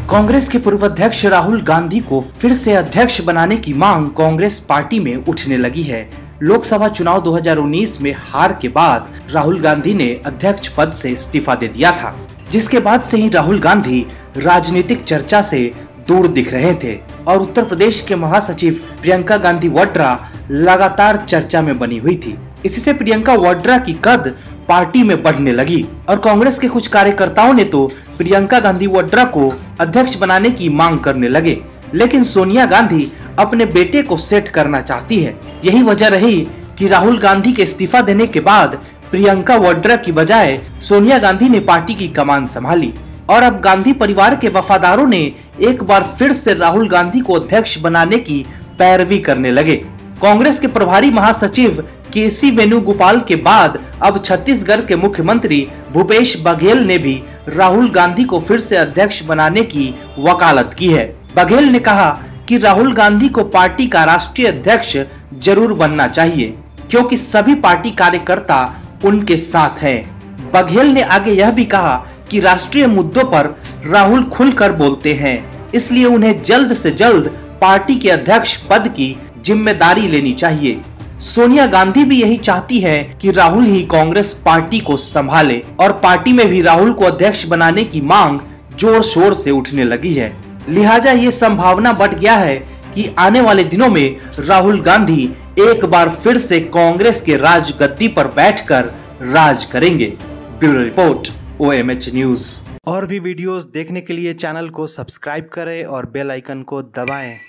कांग्रेस के पूर्व अध्यक्ष राहुल गांधी को फिर से अध्यक्ष बनाने की मांग कांग्रेस पार्टी में उठने लगी है। लोकसभा चुनाव 2019 में हार के बाद राहुल गांधी ने अध्यक्ष पद से इस्तीफा दे दिया था, जिसके बाद से ही राहुल गांधी राजनीतिक चर्चा से दूर दिख रहे थे और उत्तर प्रदेश के महासचिव प्रियंका गांधी वाड्रा लगातार चर्चा में बनी हुई थी। इसी से प्रियंका वाड्रा की कद पार्टी में बढ़ने लगी और कांग्रेस के कुछ कार्यकर्ताओं ने तो प्रियंका गांधी वाड्रा को अध्यक्ष बनाने की मांग करने लगे, लेकिन सोनिया गांधी अपने बेटे को सेट करना चाहती है। यही वजह रही कि राहुल गांधी के इस्तीफा देने के बाद प्रियंका वाड्रा की बजाय सोनिया गांधी ने पार्टी की कमान संभाली और अब गांधी परिवार के वफादारों ने एक बार फिर से राहुल गांधी को अध्यक्ष बनाने की पैरवी करने लगे। कांग्रेस के प्रभारी महासचिव केसी वेनुगोपाल के बाद अब छत्तीसगढ़ के मुख्यमंत्री भूपेश बघेल ने भी राहुल गांधी को फिर से अध्यक्ष बनाने की वकालत की है। बघेल ने कहा कि राहुल गांधी को पार्टी का राष्ट्रीय अध्यक्ष जरूर बनना चाहिए, क्योंकि सभी पार्टी कार्यकर्ता उनके साथ हैं। बघेल ने आगे यह भी कहा कि राष्ट्रीय मुद्दों पर राहुल खुलकर बोलते हैं, इसलिए उन्हें जल्द से जल्द पार्टी के अध्यक्ष पद की जिम्मेदारी लेनी चाहिए। सोनिया गांधी भी यही चाहती है कि राहुल ही कांग्रेस पार्टी को संभाले और पार्टी में भी राहुल को अध्यक्ष बनाने की मांग जोर शोर से उठने लगी है। लिहाजा ये संभावना बढ़ गया है कि आने वाले दिनों में राहुल गांधी एक बार फिर से कांग्रेस के राजगद्दी पर बैठकर राज करेंगे। Bureau report, OMH news. और भी वीडियोस देखने के लिए चैनल को सब्सक्राइब करें और बेल आइकन को दबाएं।